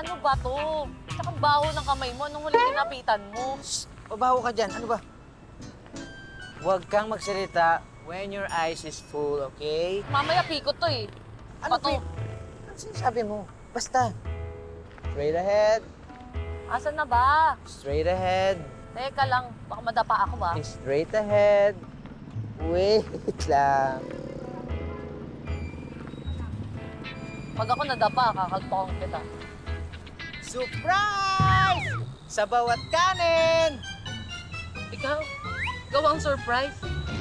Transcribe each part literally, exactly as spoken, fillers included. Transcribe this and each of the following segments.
Ano ba to? Tsaka baho ng kamay mo. Anong huling tinapitan mo? Shh! Pabaho ka dyan. Ano ba? Huwag kang magsalita when your eyes is full, okay? Mamaya pikot to eh. Ano Pato. pi- Ano sinasabi mo? Basta. Straight ahead. Asan na ba? Straight ahead. Teka lang, baka madapa ako ba? Straight ahead. Wait lang. Pag ako nadapa, kakagpakong kita. Surprise! Sa bawat kanin! Ikaw, gawang surprise.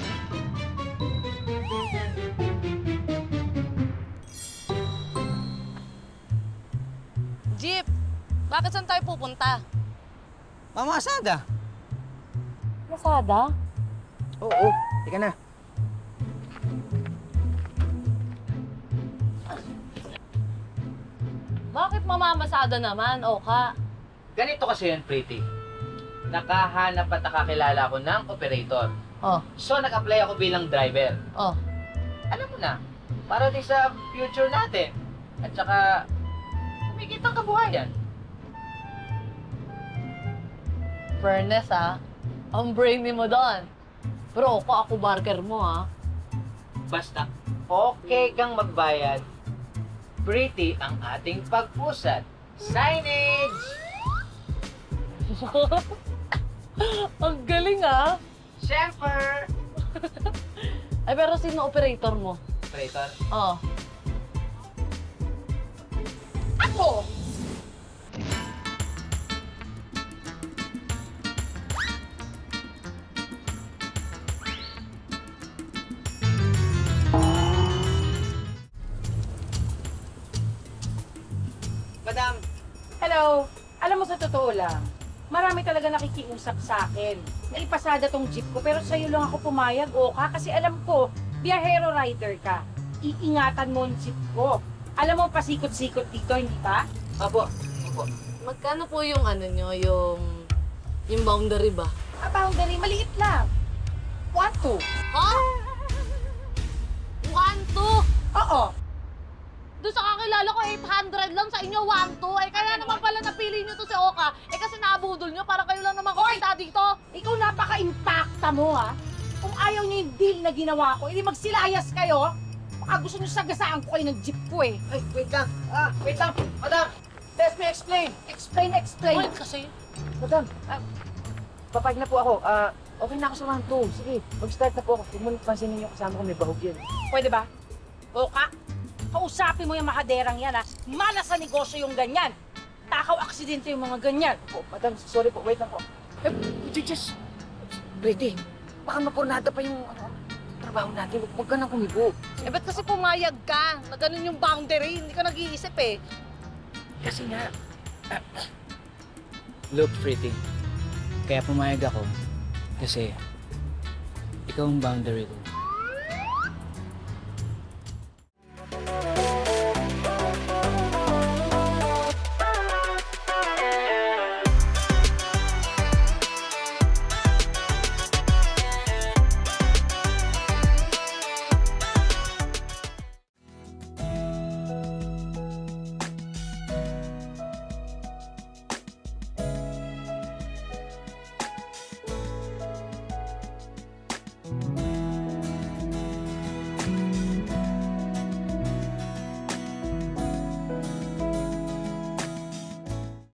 Jeep, bakit saan tayo pupunta? Mama Asada. Masada? Oo, tika na. Bakit mamamasada naman, Oka? Ganito kasi yan, Pretty. Nakahanap at nakakilala ako ng operator. Oh, So, nag-apply ako bilang driver. oh. Alam mo na, para din sa future natin. At saka, kumikita ang kabuhayan. Fairness, ha? Ang brainy mo doon. Pero ako, ako barker mo, ha? Basta, okay kang magbayad. Pretty ang ating pagpusat. Signage! Ang galing, ha? Siyempre! Ay, pero sino operator mo? Operator? Oh. Ako! Madam! Hello! Alam mo, sa totoo lang, marami talaga nakikiusap sa akin. Naipasada tong jeep ko, pero sa'yo lang ako pumayag, Oka, kasi alam ko, biyahero rider ka. Iingatan mo ang jeep ko. Alam mo, pasikot-sikot dito, hindi ba? Apo, apo. Magkano po yung ano nyo, yung... yung boundary ba? Ah, boundary, maliit lang. One, two. Ha? one, two? Oo. Doon sa kakilala ko, eight hundred lang. Sa inyo, one, two. Eh, kaya naman pala napili nyo to si Oka. Eh, kasi nabudol nyo. Para kayo lang naman kumita dito. Ikaw napaka-impacta mo, ha? Kung ayaw niyo yung deal na ginawa ko, hindi magsilayas kayo. Baka gusto niyo sagasaan ko kayo ng jeep ko, eh. Ay, wait lang. Ah, wait lang. Madam, let me explain. Explain, explain. Wait, kasi... Madam, ah, papayag na po ako. Ah, okay na ako sa one two. Sige, mag-start na po ako. Huwag mo pansinin yung kasama ko, may bahog yan. Pwede ba? Oka, kausapin mo yung makaderang yan, ha? Malas sa negosyo yung ganyan. Takaw aksidente yung mga ganyan. Po, madam, sorry po. Wait lang po. Eh, would you just... Pretty, baka mapurnada pa yung ano, trabaho natin. Huwag huwag ka nang kumibo. Eh, ba't kasi pumayag ka? Na ganun yung boundary. Hindi ka nag-iisip eh. Kasi nga... ah, look, Pretty. Kaya pumayag ako kasi ikaw ang boundary ko.